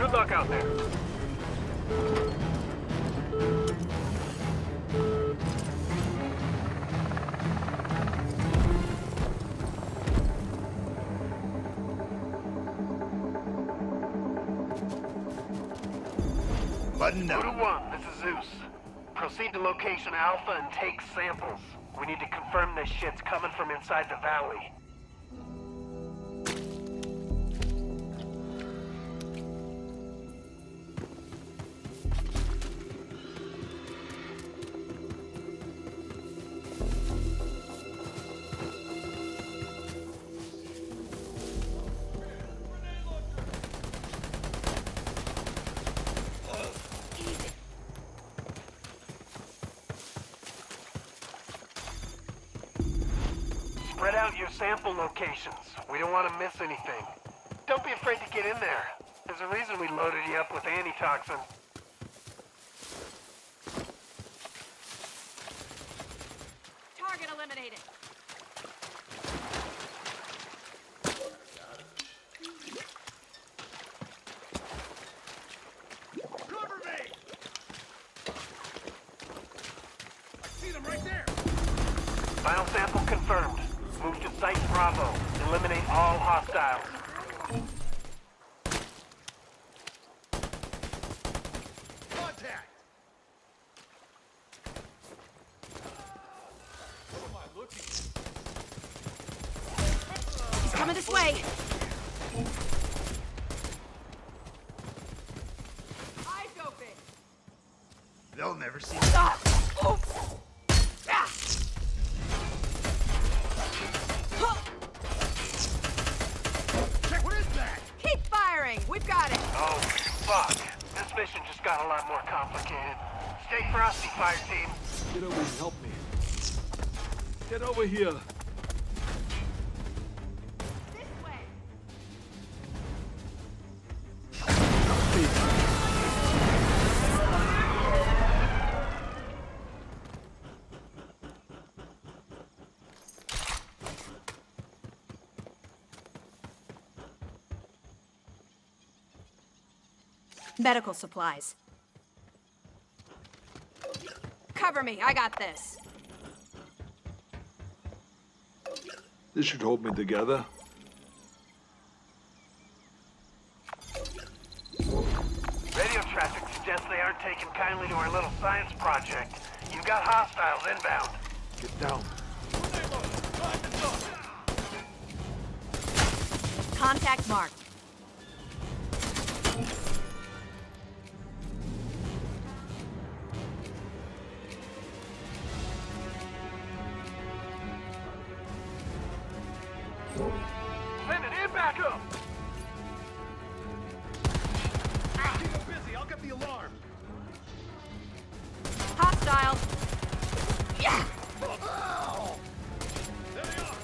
Good luck out there. Button up. Voodoo 1, this is Zeus. Proceed to location Alpha and take samples. We need to confirm this shit's coming from inside the valley. Spread out your sample locations. We don't want to miss anything. Don't be afraid to get in there. There's a reason we loaded you up with antitoxin. Target eliminated. Cover me! I see them right there! Final sample confirmed. Move to Site Bravo. Eliminate all hostiles. Contact! He's coming this way. Eyes open. They'll never see me. Ah! Oh! Ah! Check, what is that? Keep firing. We've got it. Oh, fuck. This mission just got a lot more complicated. Stay frosty, fire team. Get over and help me. Get over here. This way. Medical supplies. Cover me. I got this. This should hold me together. Radio traffic suggests they aren't taking kindly to our little science project. You've got hostiles inbound. Get down. Contact marked. Send it in back up! Keep them busy, I'll get the alarm. Hostile. Yeah. There they are!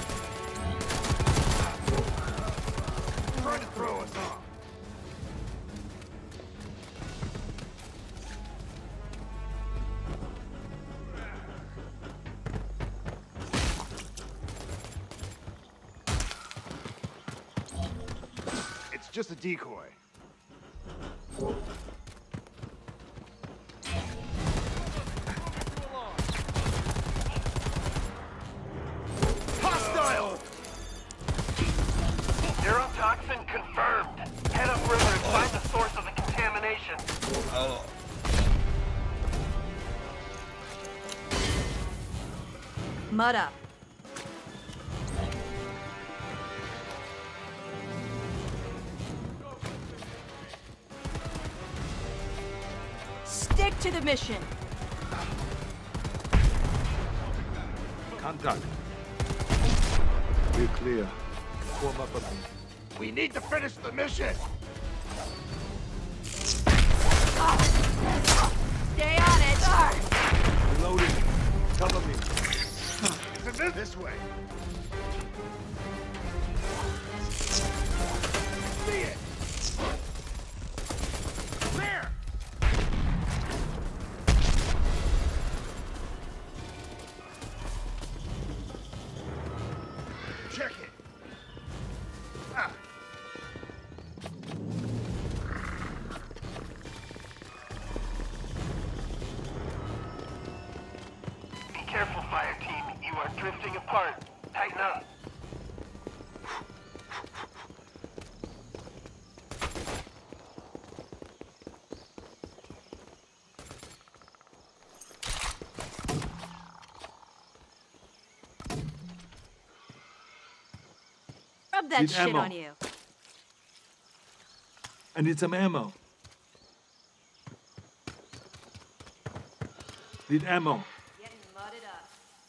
Trying to throw us off. It's just a decoy. Hostile! Neurotoxin confirmed. Head upriver and find the source of the contamination. Mud up. Stick to the mission. Contact. We're clear. Form up a bit. We need to finish the mission! Stay on it. Reloading. Cover me. This way. See it! There! Check it. Ah. drifting apart. Tighten up. Rub that Need shit ammo. on you. I need some ammo. Need ammo. Getting mudded up.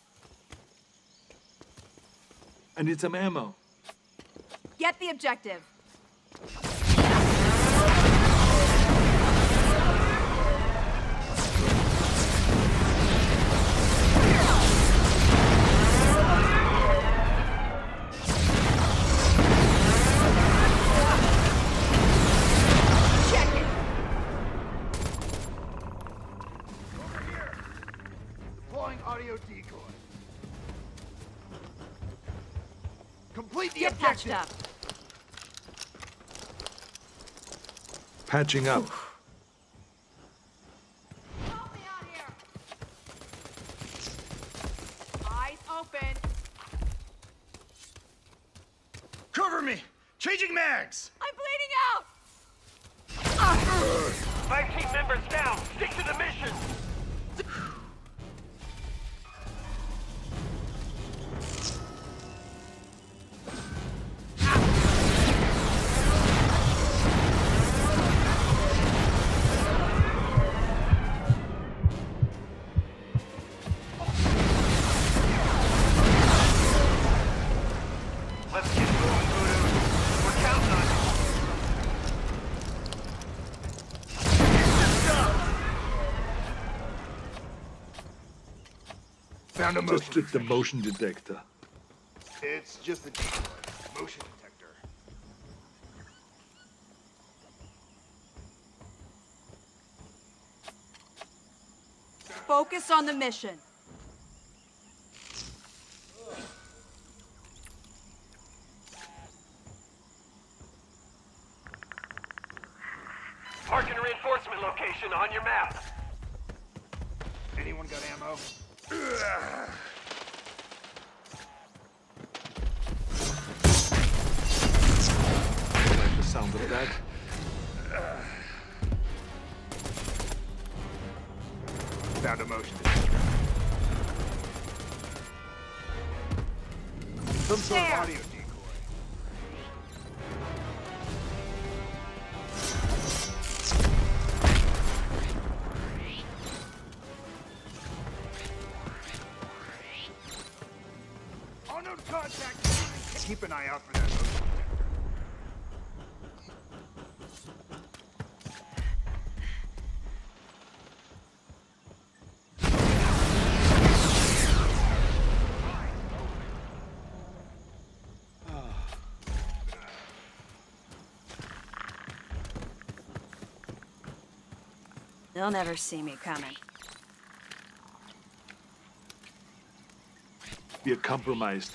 I need some ammo. Get the objective. Check it. Over here. Deploying audio decoy. Complete the Get patched objective. up. Patching up. Help me out here. Eyes open. Cover me. Changing mags. I'm bleeding out. 5 team members down. Stick to the mission. Let's get moving, Voodoo. We're counting on it. Found a Just motion. took the motion detector. It's just a decoy. Motion detector. Focus on the mission. Marking a reinforcement location on your map. Anyone got ammo? I like the sound of that. Found a motion detector. Some sort of There. audio decoy. Unknown contact. Keep an eye out for that motion detector. They'll never see me coming. We're compromised.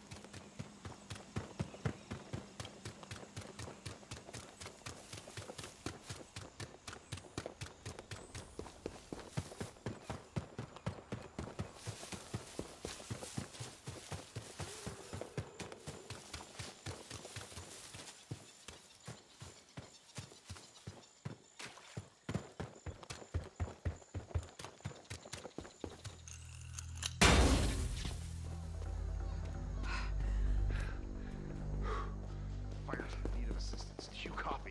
Fighters in need of assistance. Do you copy?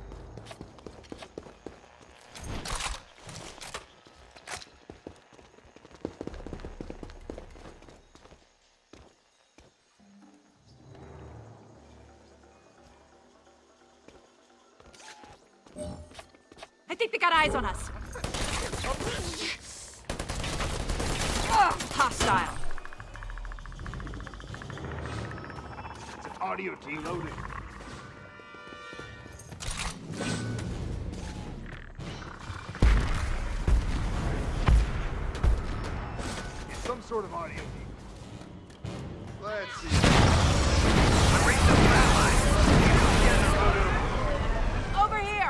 I think they got eyes on us. Ugh, hostile. It's an audio deloading. It's some sort of audio decoy. Let's see. Unreach the flat line. Together, Voodoo. Over here.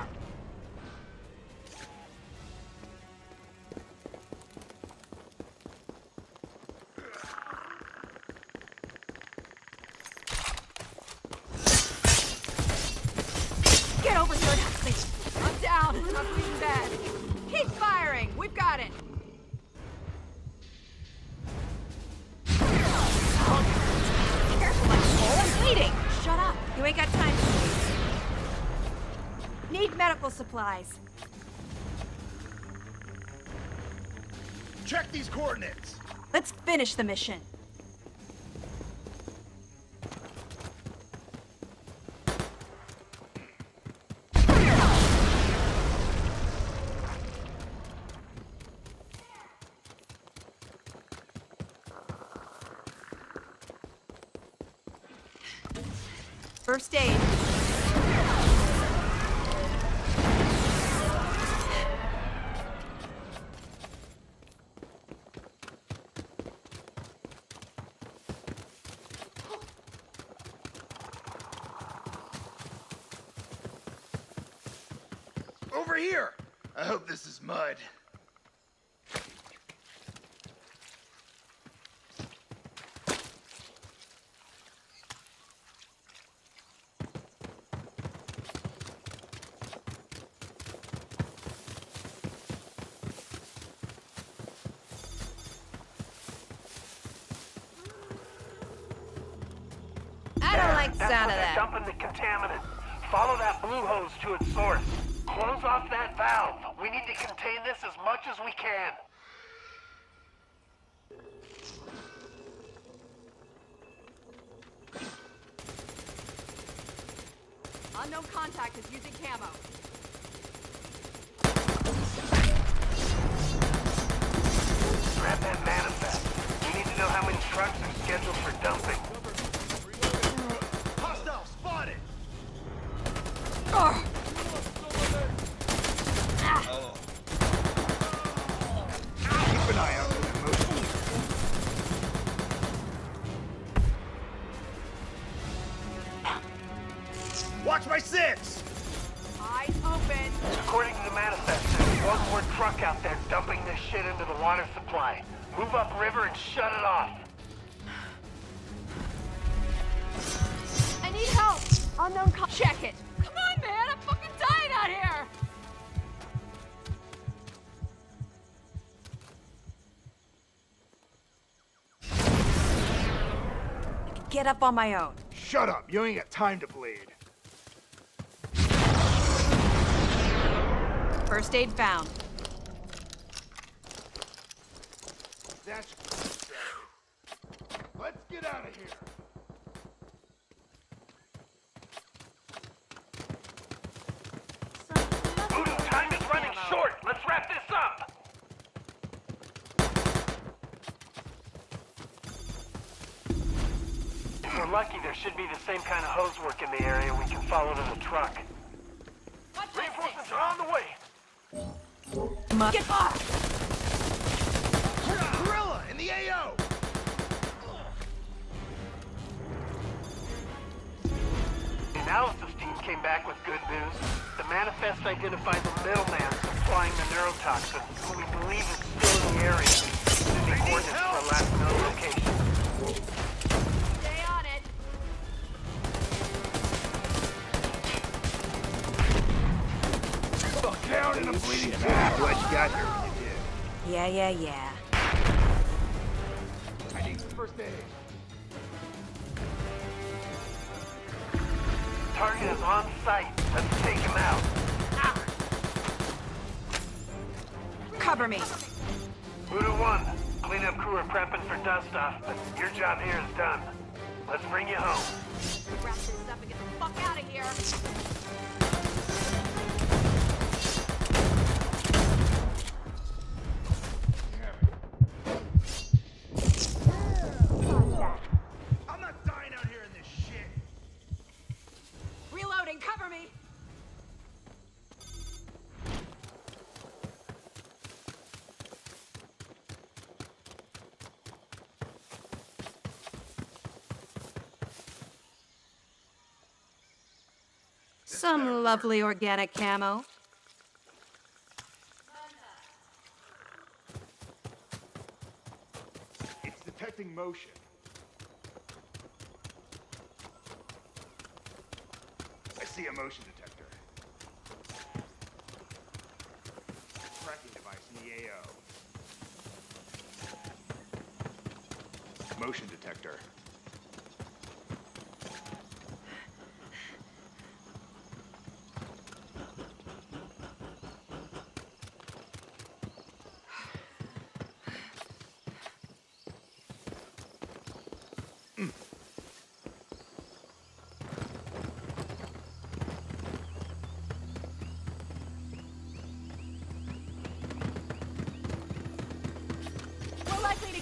medical supplies. Check these coordinates. Let's finish the mission. First aid. Over here! I hope this is mud. I don't like the That's sound where of they're that. dumping the contaminant. Follow that blue hose to its source. Close off that valve. We need to contain this as much as we can. Unknown contact is using camo. Grab that manifest. We need to know how many trucks are scheduled for dumping. Hostile spotted! Keep an eye out for that motion. Watch my six! Eyes open. According to the manifest, there's one more truck out there dumping this shit into the water supply. Move upriver and shut it off. I need help. Unknown check it. Come on, man. I'm fucking dying out here. I can get up on my own. Shut up, you ain't got time to bleed. First aid found. That's... Let's get out of here. Voodoo, time is running short. Let's wrap this up. If we're lucky, there should be the same kind of hose work in the area we can follow to the truck. Reinforcements are on the way. Get off! Gorilla in the AO! The analysis team came back with good news. The manifest identified the middleman supplying the neurotoxin, who we believe is still in the area. Sending coordinates for a last known location. Stay on it. Down in a bleeding back. Glad you got here when you did. Yeah. I need some first aid. Target is on site. Let's take him out. Cover me. Voodoo 1, cleanup crew are prepping for dust-off, but your job here is done. Let's bring you home. Wrap this up and get the fuck out of here. I'm not dying out here in this shit. Reloading. Cover me. Some lovely organic camo. It's detecting motion. I see a motion detector. Tracking device in the AO. Motion detector.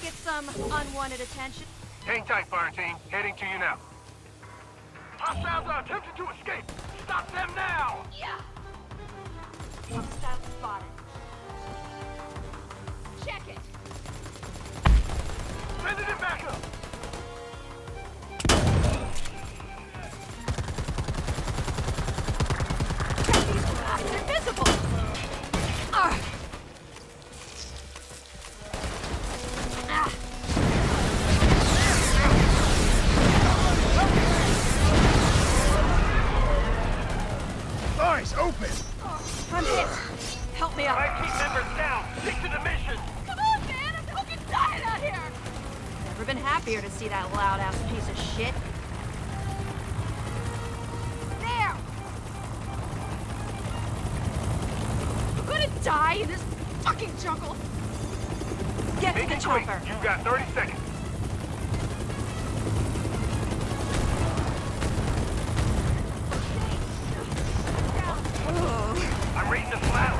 get some unwanted attention. Hang tight, fire team. Heading to you now. Hostiles are attempting to escape. Stop them now! Yeah! Hostile spotted. Check it! Sending it back up! Check these guys! They're visible! Ah! Nice, open! I'm hit! Help me up! Alright, keep members down! Stick to the mission! Come on, man! I'm fucking dying out here! Never been happier to see that loud-ass piece of shit. There! I'm gonna die in this fucking jungle! Get Make to the it quick. chopper! You've got 30 seconds. I'm reading the flat